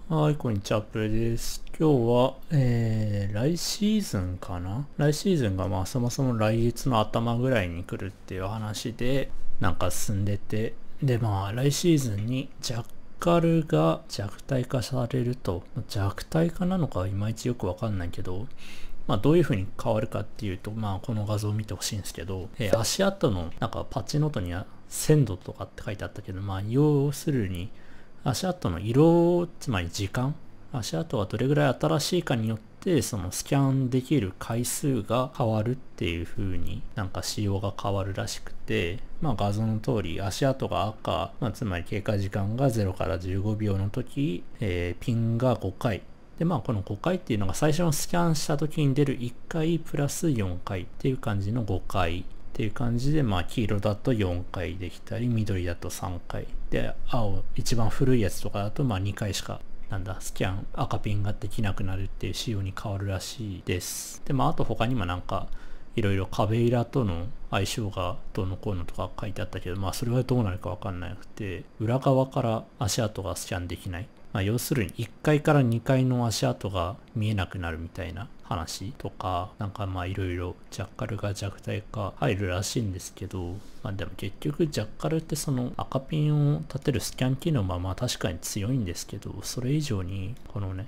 はい、こんにちは、プレです。今日は、来シーズンかな来シーズンがそもそも来月の頭ぐらいに来るっていう話で、進んでて、で、来シーズンにジャッカルが弱体化されると、弱体化なのかいまいちよくわかんないけど、どういう風に変わるかっていうと、この画像を見てほしいんですけど、足跡の、パッチノートには鮮度とかって書いてあったけど、要するに、足跡の色、つまり時間、足跡がどれぐらい新しいかによって、そのスキャンできる回数が変わるっていう風に仕様が変わるらしくて、画像の通り足跡が赤、つまり経過時間が0から15秒の時、ピンが5回。で、この5回っていうのが最初のスキャンした時に出る1回プラス4回っていう感じの5回。っていう感じで、黄色だと4回できたり、緑だと3回。で、青、一番古いやつとかだと、2回しか、スキャン、赤ピンができなくなるっていう仕様に変わるらしいです。で、あと他にもいろいろ壁イラとの相性がどうのこうのとか書いてあったけど、それはどうなるかわかんなくて、裏側から足跡がスキャンできない。要するに1階から2階の足跡が見えなくなるみたいな話とか、いろいろジャッカルが弱体化入るらしいんですけど、でも結局ジャッカルってその赤ピンを立てるスキャン機能は確かに強いんですけど、それ以上にこのね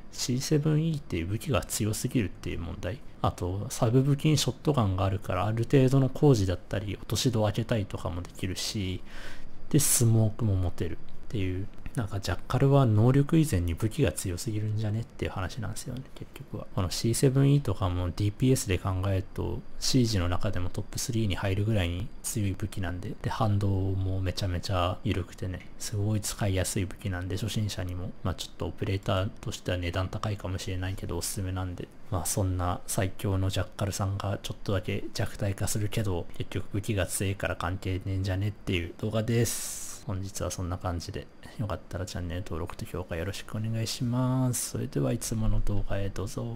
C7E っていう武器が強すぎるっていう問題。あとサブ武器にショットガンがあるからある程度の工事だったり落とし戸を開けたりとかもできるし、でスモークも持てるっていう、ジャッカルは能力以前に武器が強すぎるんじゃねっていう話なんですよね、結局は。この C7E とかも DPS で考えると、シージの中でもトップ3に入るぐらいに強い武器なんで、で、反動もめちゃめちゃ緩くてね、すごい使いやすい武器なんで、初心者にも、ちょっとオペレーターとしては値段高いかもしれないけど、おすすめなんで、そんな最強のジャッカルさんがちょっとだけ弱体化するけど、結局武器が強いから関係ねえんじゃねっていう動画です。本日はそんな感じで、よかったらチャンネル登録と評価よろしくお願いします。それではいつもの動画へどうぞ。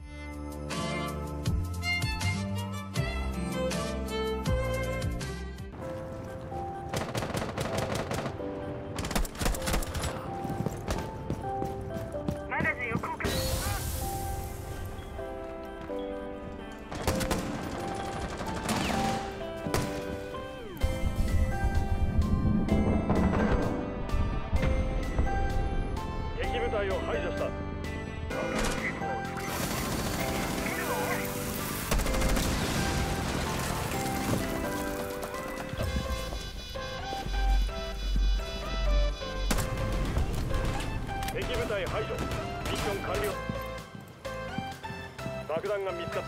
部隊を排除した。敵部隊排除。ミッション完了。爆弾が見つかった。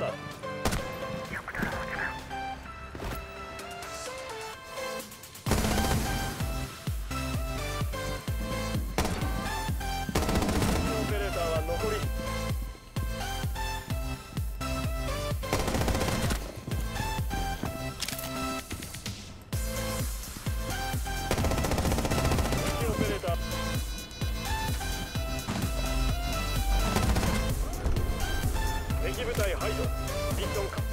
敵部隊排除。ミッション完了。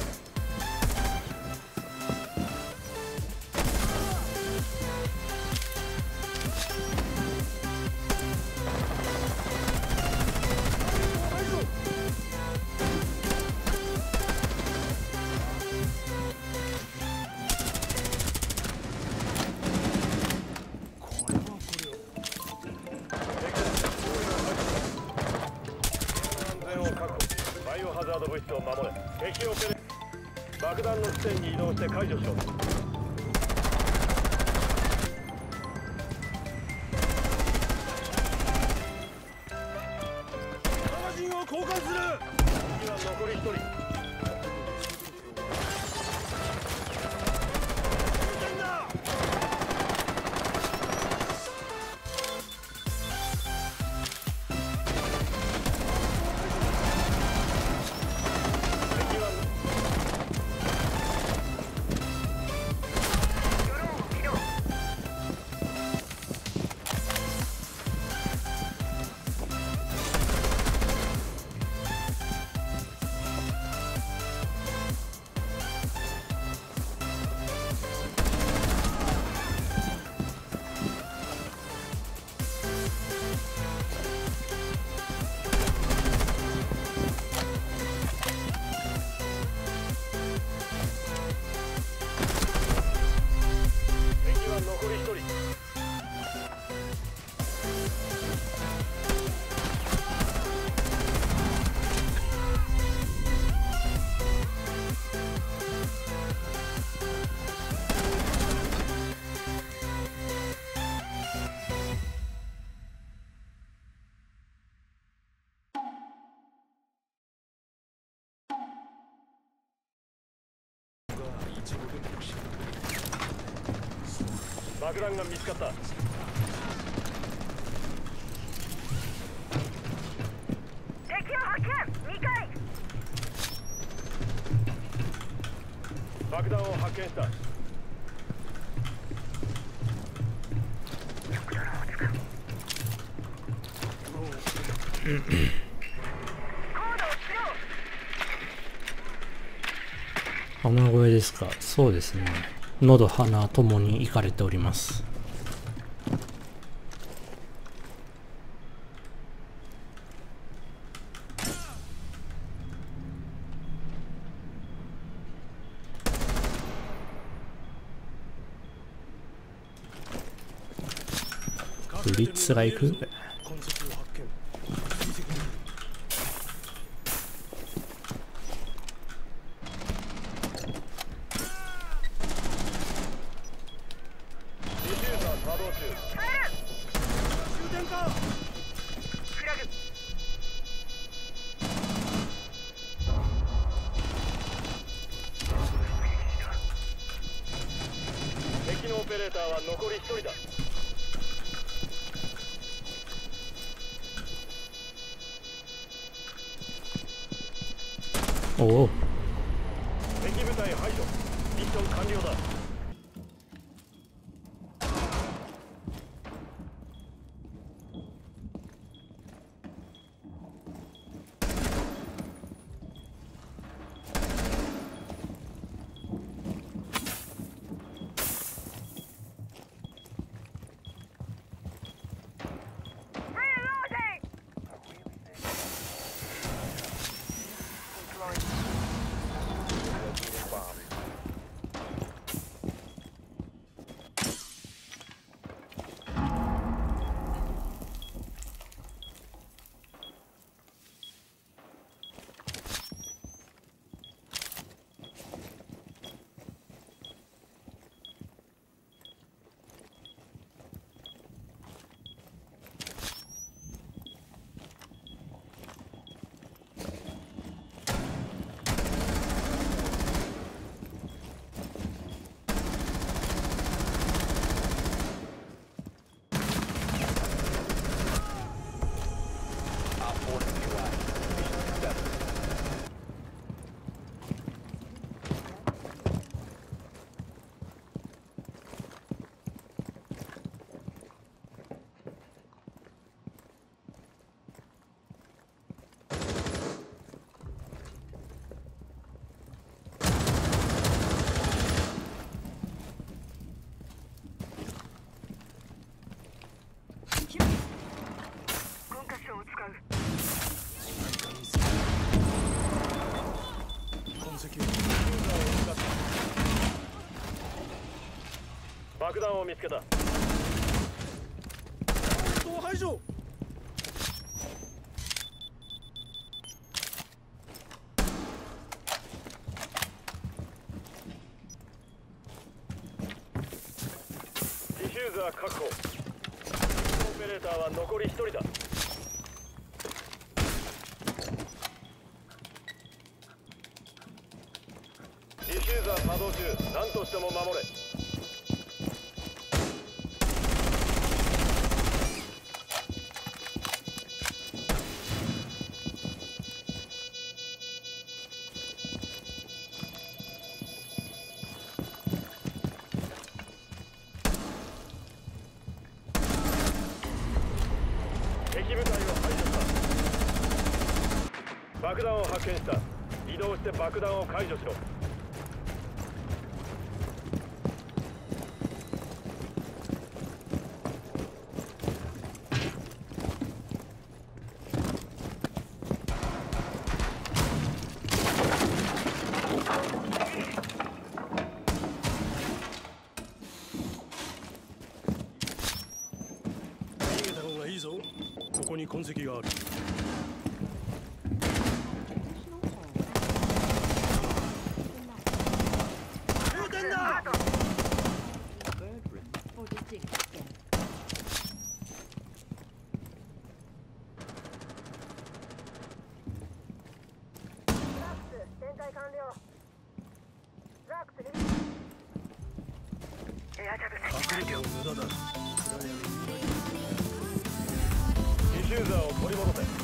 バイオハザード物質を守れ。敵オペレ爆弾の地点に移動して解除しろ。マガジンを交換する。敵は残り1人。 爆弾が見つかった。 敵を発見。2階。 爆弾を発見した。 雨声ですか。そうですね。喉鼻ともにいかれております。ブリッツが行く。 敵のオペレーターは残り1人だ。 おお。 敵部隊排除。ミッション完了だ。爆弾を見つけた。排除。ディフューザー確保。オペレーターは残り1人だ。ディフューザー作動中。何としても守れ。敵部隊を排除した。爆弾を発見した。移動して爆弾を解除しろ。逃げた方がいいぞ。ここに痕跡がある。終点だ。 展開完了。ザークスリリース。エアジャブセディフューザーを取り戻せ。